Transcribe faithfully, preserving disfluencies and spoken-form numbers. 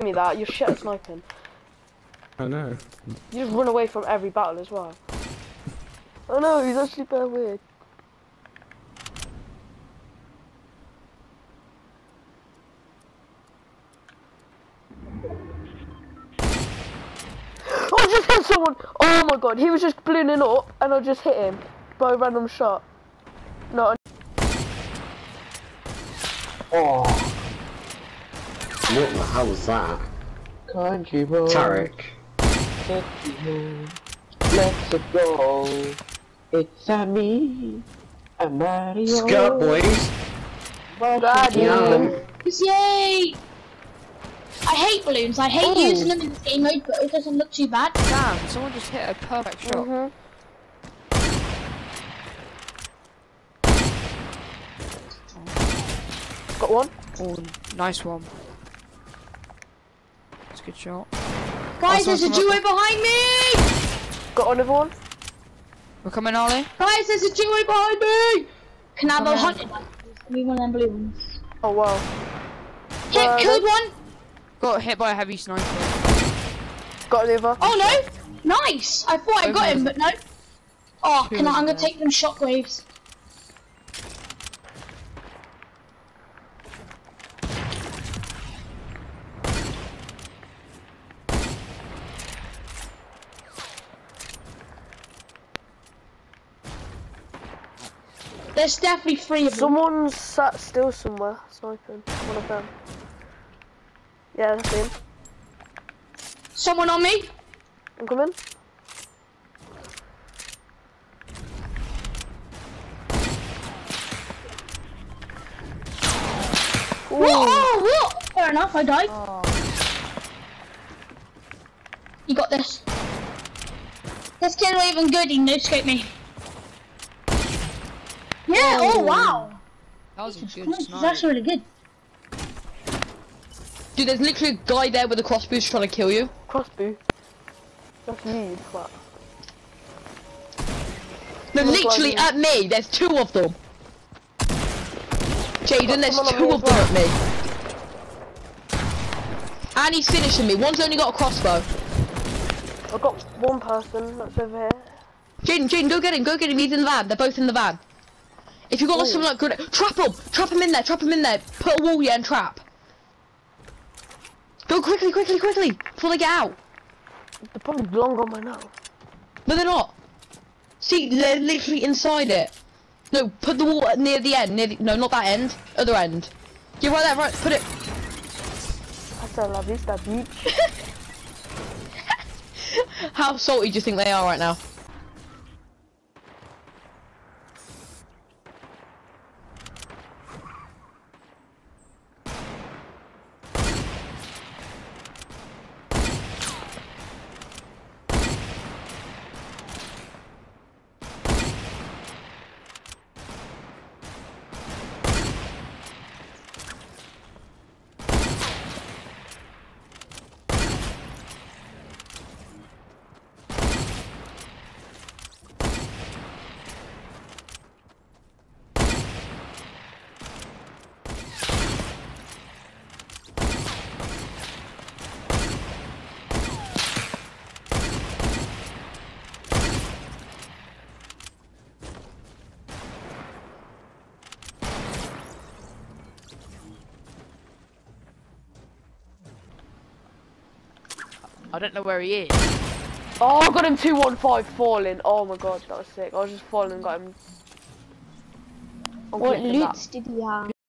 me that, you're shit at sniping. I know. You just run away from every battle as well. I know, he's actually very weird. I just hit someone! Oh my god, he was just ballooning up and I just hit him by a random shot. No. Oh. What the hell was that? Country road. Tarek. Let's go. It's a me. A Mario. Skirt boys. God, Yum. Yay! I hate balloons. I hate Ooh. using them in this game mode, but it doesn't look too bad. Damn, someone just hit a perfect shot. Mm-hmm. Got one. Oh, nice one. That's a good shot. Guys, Oh, there's a someone- duo behind me! Got another one. We're coming, Ollie. Guys, there's a duo behind me! Can I have a Come hunted one? Give me one of them balloons. Oh wow. Hit, Uh, killed one! Got hit by a heavy sniper. Got another. Oh no! Nice! I thought I got him, but no. Oh, Two can I? is I'm gonna there. take them shockwaves. There's definitely three of them. Someone's sat still somewhere, sniping. One of them. Yeah, that's him. Someone on me. I'm coming. What? Oh, what? Fair enough, I died. Oh. You got this. This kid not even good, he no-scoped me. Yeah, oh, wow. That was a good Nice, snipe. that's really good. Dude, there's literally a guy there with a crossbow trying to kill you. Crossbow. That's you, you twat. No, Look literally like at me. There's two of them. Jaden, there's Someone on two me of as them well. at me. And he's finishing me. One's only got a crossbow. I've got one person that's over here. Jaden, Jaden, go get him. Go get him. He's in the van. They're both in the van. If you got Ooh. something like good, trap him. Trap him in there. Trap him in there. Put a wall here and trap. Go quickly, quickly, quickly before they get out. They're probably long on my now. No, they're not. See, they're literally inside it. No, put the wall near the end. Near the, no, not that end. Other end. Yeah, right there. Right. Put it. Hasta la vista, beach. How salty do you think they are right now? I don't know where he is. Oh, I got him two one five falling. Oh my god, that was sick. I was just falling and got him. I'm What clicking that. loots did he have?